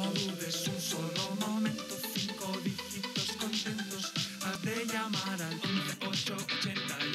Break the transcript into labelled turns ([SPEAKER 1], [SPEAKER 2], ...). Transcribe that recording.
[SPEAKER 1] No dudes un solo momento, 5 dígitos contentos, has de llamar al 11881.